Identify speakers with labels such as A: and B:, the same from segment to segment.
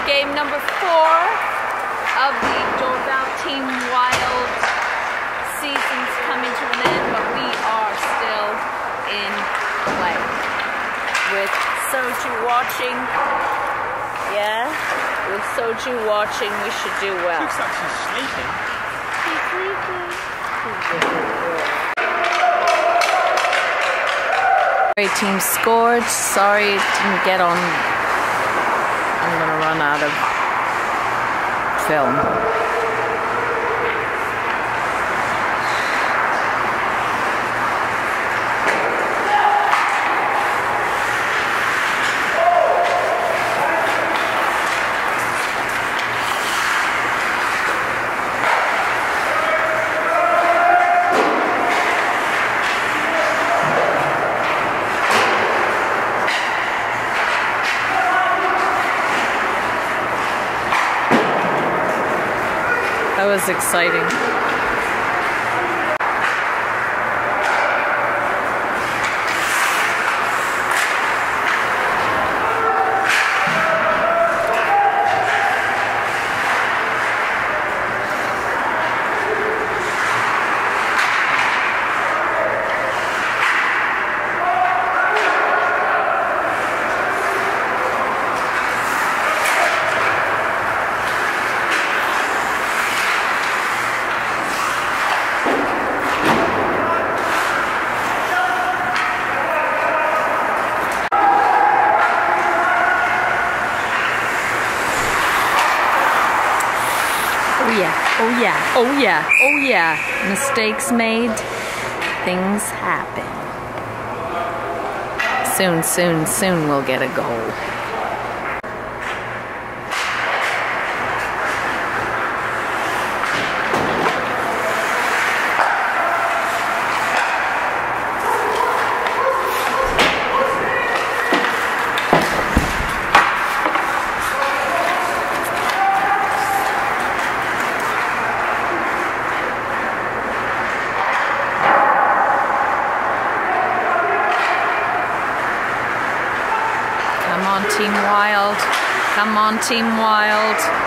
A: game number 4 of the Dorval Team Wild season's coming to an end, but we are still in play. With Soju watching, yeah, with Soju watching, we should do well.
B: Looks like she's sleeping.
A: She's sleeping. Great team scored. Sorry it didn't get on. I'm gonna run out of film. That was exciting. Oh yeah, oh yeah, oh yeah, oh yeah. Mistakes made, things happen. Soon we'll get a goal. Come on, Team Wild. Come on, Team Wild.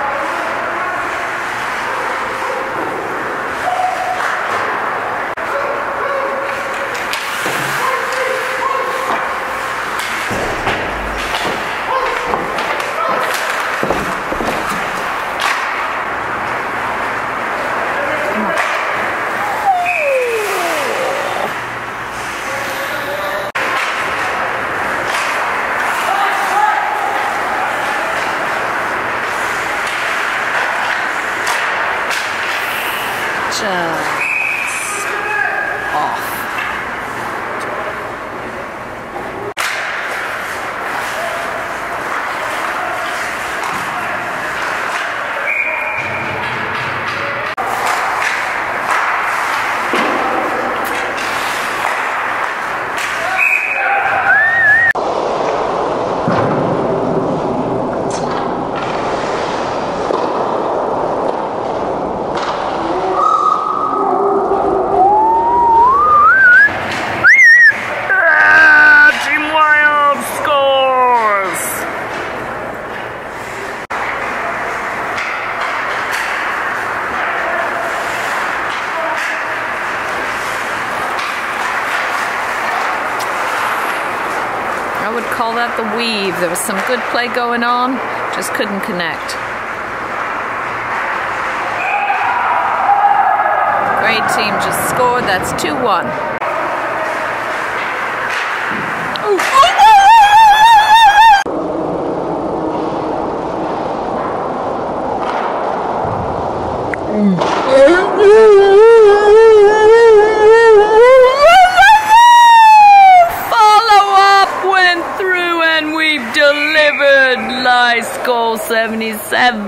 A: Just off. I would call that the weave. There was some good play going on, just couldn't connect. Great team just scored. That's 2-1. Delivered nice goal 77.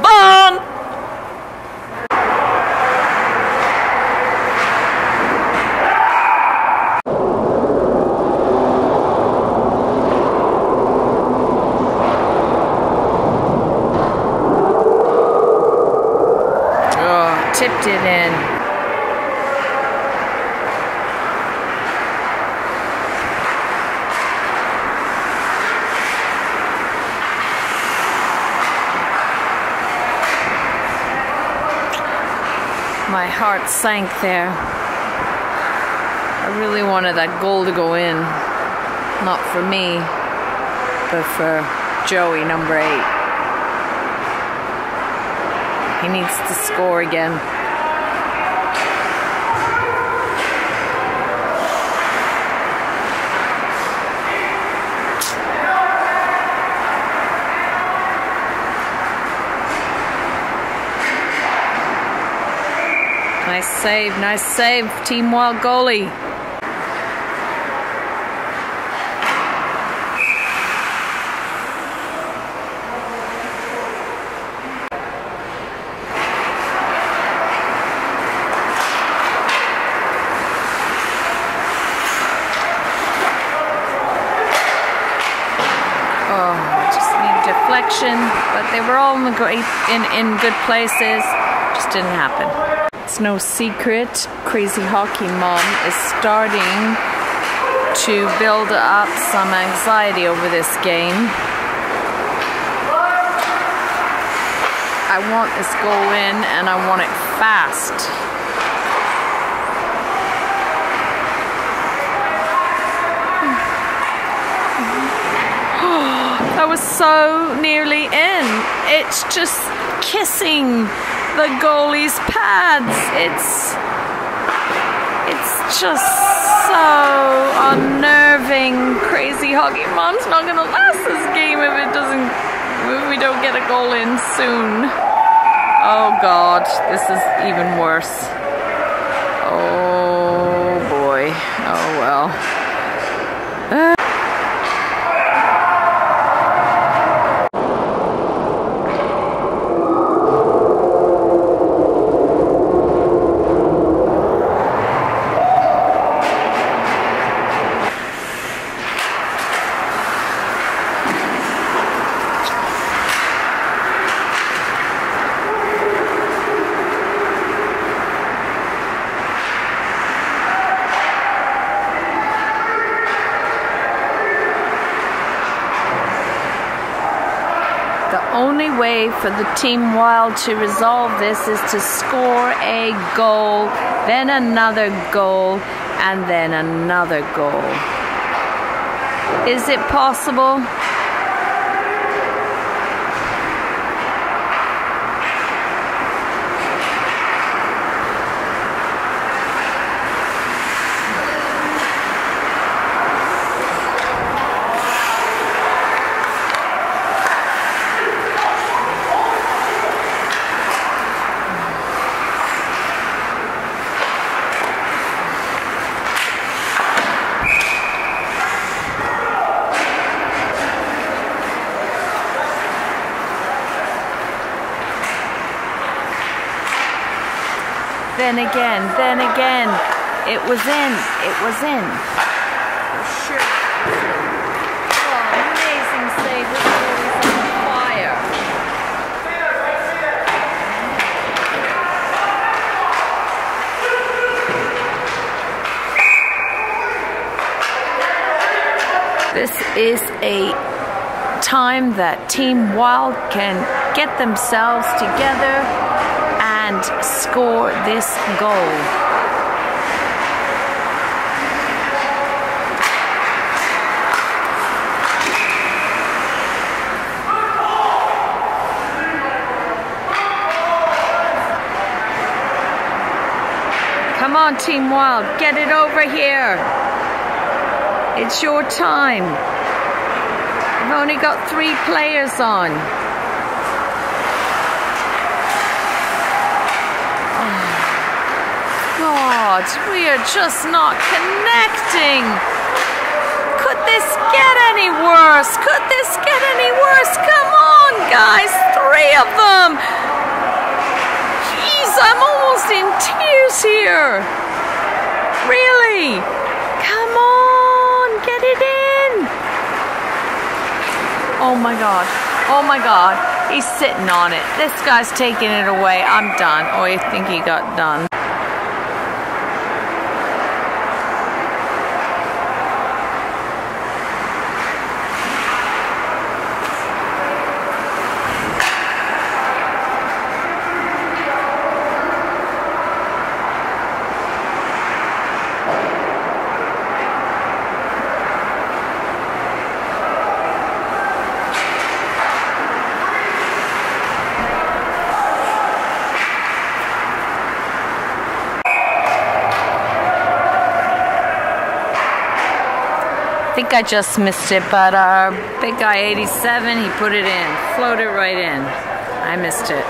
A: Oh, tipped it in. My heart sank there. I really wanted that goal to go in. Not for me, but for Joey, number 8. He needs to score again. Nice save, Team Wild goalie. Deflection, but they were all in good places. Just didn't happen. It's no secret, Crazy Hockey Mom is starting to build up some anxiety over this game. I want this goal in, and I want it fast. That was so nearly in. It's just kissing the goalie's pads. It's just so unnerving. Crazy Hockey Mom's not gonna last this game if we don't get a goal in soon. Oh God, this is even worse. Oh boy. Oh well. The only way for the Team Wild to resolve this is to score a goal, then another goal, and then another goal. Is it possible? Then again, it was in. Sure. Oh, amazing save. This goalie's on fire. This is a time that Team Wild can get themselves together and score this goal. Come on, Team Wild, get it over here. It's your time. You've only got 3 players on. God, we are just not connecting. Could this get any worse? Could this get any worse? Come on, guys, 3 of them. Jeez, I'm almost in tears here. Really? Come on, get it in. Oh my God. Oh my God. He's sitting on it. This guy's taking it away. I'm done. Oh, I think he got done. think I just missed it, but our big guy 87, he put it in. Floated right in. I missed it.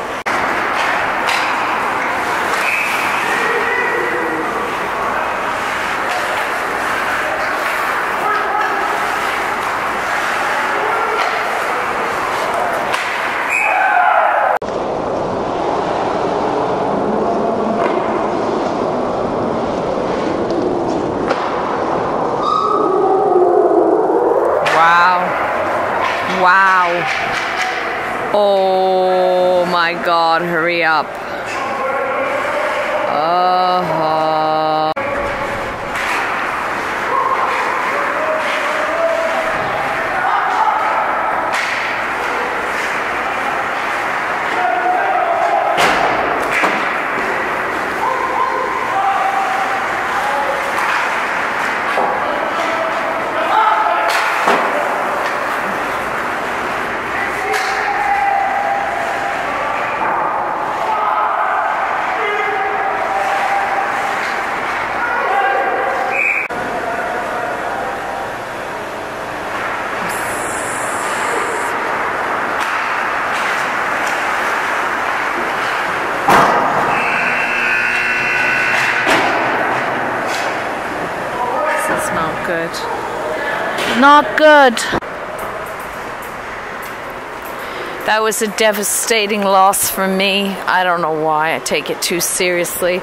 A: Wow. Oh my God, hurry up. Good. Not good. That was a devastating loss for me. I don't know why I take it too seriously.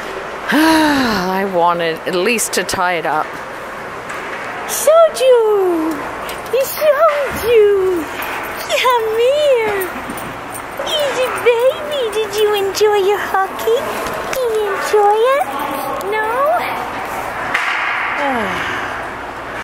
A: I wanted at least to tie it up. Showed you! He showed you! Come here! Easy baby, did you enjoy your hockey? Did you enjoy it? No?